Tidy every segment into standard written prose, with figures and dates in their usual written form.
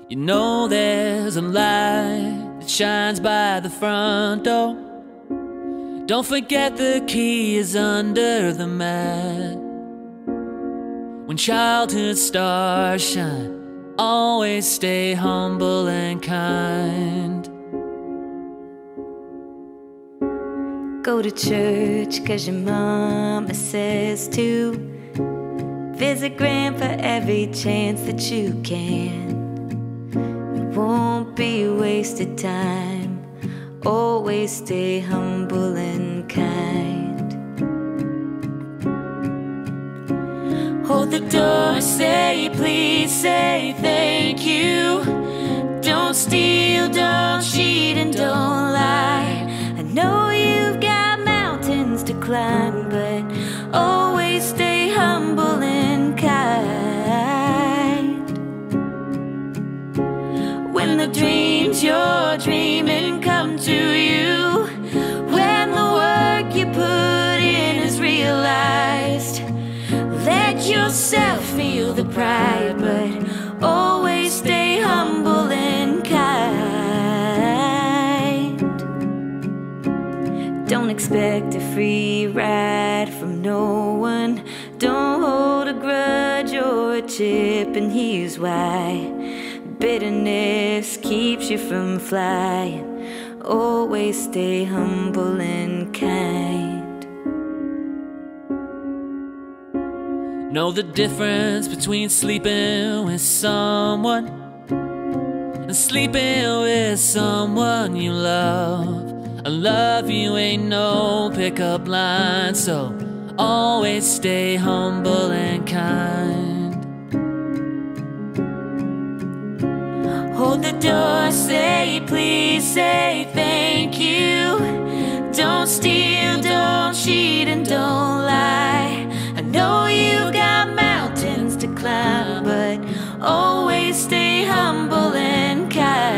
You know there's a light that shines by the front door. Don't forget the key is under the mat. When childhood stars shine, always stay humble and kind. Go to church 'cause your mama says to. Visit grandpa every chance that you can. It won't be wasted time. Always stay humble and kind. Hold the door, say please, say thank you. Don't steal, don't cheat, and don't lie. I know you've got mountains to climb, but always stay humble and kind. When the dreams you're dreaming come to you, when the work you put in is realized, let yourself feel the pride, but always stay humble and kind. Don't expect a free ride from no one. Don't hold a grudge or a chip, and here's why. Bitterness keeps you from flying. Always stay humble and kind. Know the difference between sleeping with someone and sleeping with someone you love. I love you ain't no pickup line, so always stay humble and kind. Hold the door, say please, say thank you. Don't steal, don't cheat, and don't lie. I know you got mountains to climb, but always stay humble and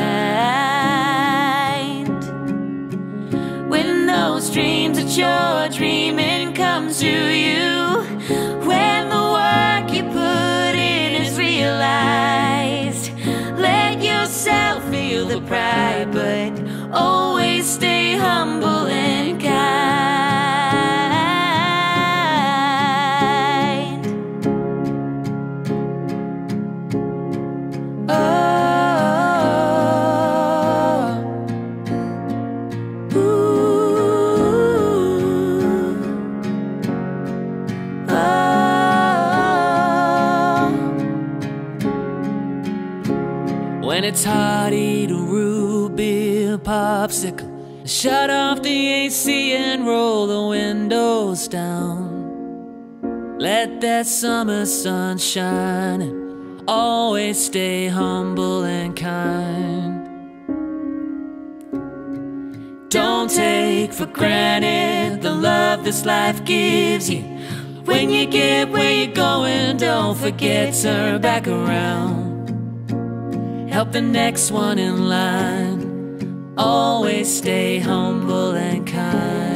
kind. When those dreams that you're dreaming come to you, when the work you put in is realized, let yourself feel the pride, but always stay humble and kind. Oh, ooh, oh. When it's hot, eat a root beer popsicle. Shut off the AC and roll the windows down. Let that summer sun shine and always stay humble and kind. Don't take for granted the love this life gives you. When you get where you're going, don't forget, turn back around. Help the next one in line. Always stay humble and kind.